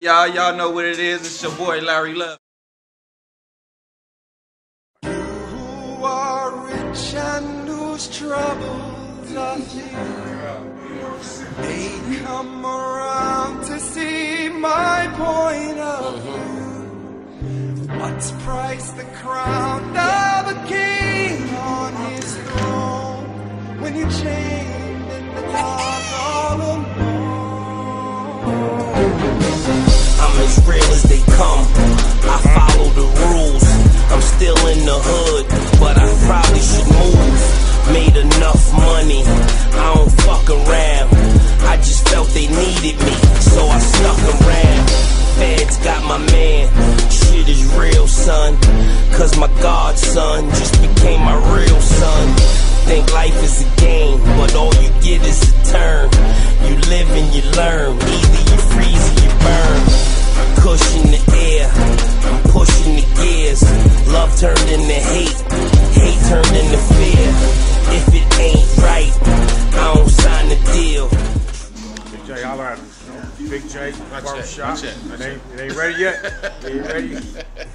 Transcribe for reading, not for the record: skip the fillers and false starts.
Y'all know what it is. It's your boy Larry Love. You who are rich and whose troubles are few, they come around to see my point of view. What's priced the crown of a king on his throne when you're chained in the dark all alone? I'm as real as they come. I follow the rules. I'm still in the hood, but I probably should move. Made enough money, I don't fuck around. I just felt they needed me, so I stuck around. Feds got my man, shit is real, son. Cause my godson just became my real son. Think life is a game, but all you get is a turn. You live and you learn, either you freeze or you burn. Cushion the air, I'm pushing the gears. Love turned into hate, hate turned into fear. If it ain't right, I don't sign the deal. Big J, holla at him. BigJays Barbershop. It ain't ready yet. It ain't ready.